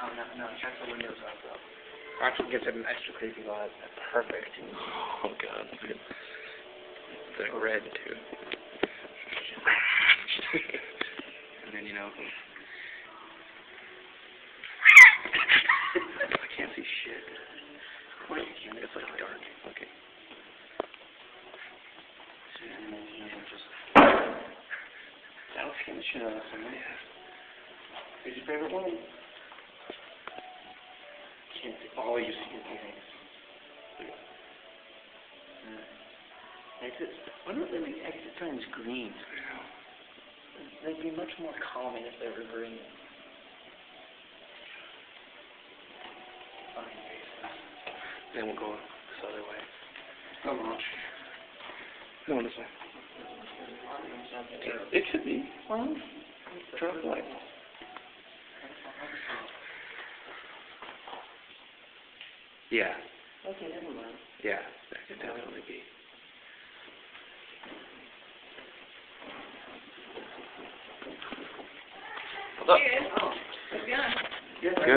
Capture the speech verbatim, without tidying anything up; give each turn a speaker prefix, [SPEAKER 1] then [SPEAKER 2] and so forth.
[SPEAKER 1] Oh, no, no, check the windows up, though.
[SPEAKER 2] Actually gives it an extra creepy vibe. Perfect.
[SPEAKER 3] Oh god. It's like red too.
[SPEAKER 1] And then, you know... I can't see shit. Wait, it's like dark. Okay. And then, you know, just... That'll scare the shit out of somebody. Who's your favorite one? Can't see. All you see is things. Yeah. Exit. Why don't they make exit signs green? They'd be much more calming if they were green.
[SPEAKER 3] Then we'll go this other way.
[SPEAKER 1] How much?
[SPEAKER 3] No, this way. It should be.
[SPEAKER 1] Well,
[SPEAKER 3] Drop the light. Yeah.
[SPEAKER 1] Okay, never mind.
[SPEAKER 3] Yeah, that could definitely be. Hold up.
[SPEAKER 1] Oh, it's gone.
[SPEAKER 3] Good.